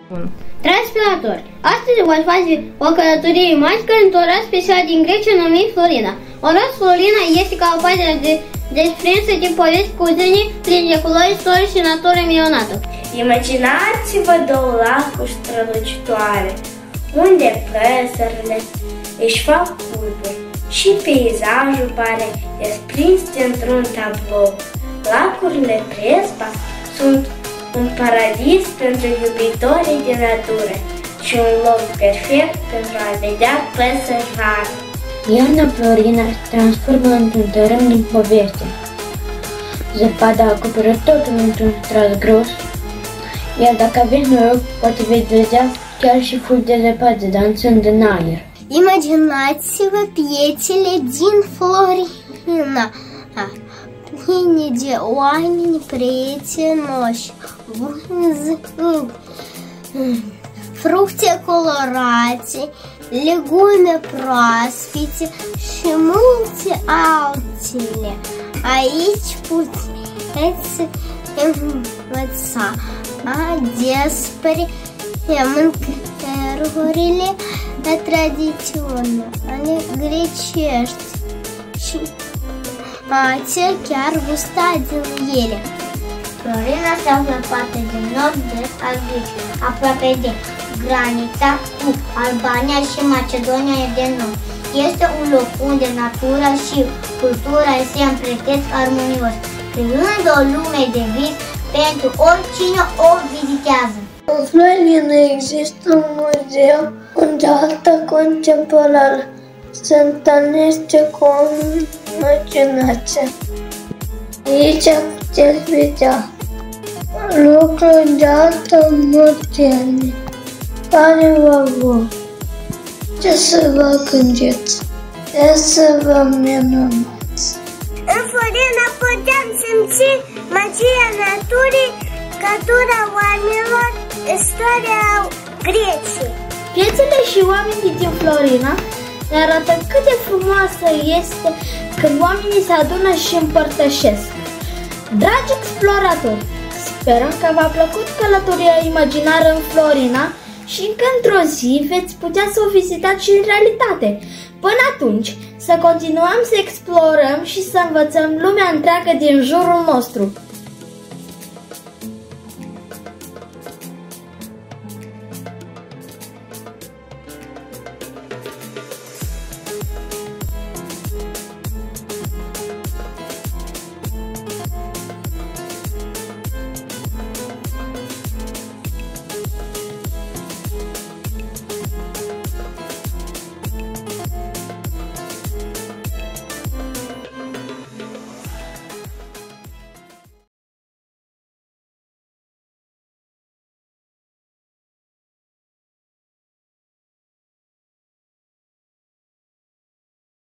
Transpirator. Astăzi voi face o călătorie magică într-o oraș special din Grecia numit Florina. Orașul Florina este ca o pagina desprinsă de povești cu zâni pline de culori, istorie și natură minunată. Imaginați-vă două lacuri strălucitoare, unde păsările își fac culpuri și peisajul pare desprins într-un tablou. Lacurile Prespa sunt un paradis pentru iubitorii de natură și un loc perfect pentru a vedea păsări rare. Iarna Florina se transformă într-un tărâm din poveste. Zăpada acoperă totul într-un strat gros, iar dacă aveți noroc, poate veți vedea chiar și fulgi de zăpadă dansând în aer. Imaginați-vă piețele din Florina, pline de oameni prietenoși, vânzând fructe colorate, legume proaspete și multe altele. Aici puteți învăța despre mâncărurile tradiționale grecești și poate chiar gusta din ele. Florina se află în partea din nord-est al Greciei, aproape de granița cu Albania și Macedonia de Nord. Este un loc unde natura și cultura se împletesc armonios, creând o lume de vis pentru oricine o vizitează. În Florina există un muzeu unde arta contemporană se întâlnește cu o imaginație. Aici puteți vedea lucruri de artă moderne care vă vor. Ce să vă gândiți? Ce să vă minunați? În Florina putem simți magia naturii, cultura oamenilor, istoria Greciei. Piețele și oamenii din Florina ne arată cât de frumoasă este când oamenii se adună și împărtășesc. Dragi exploratori, sperăm că v-a plăcut călătoria imaginară în Florina și că într-o zi veți putea să o vizitați și în realitate. Până atunci, să continuăm să explorăm și să învățăm lumea întreagă din jurul nostru.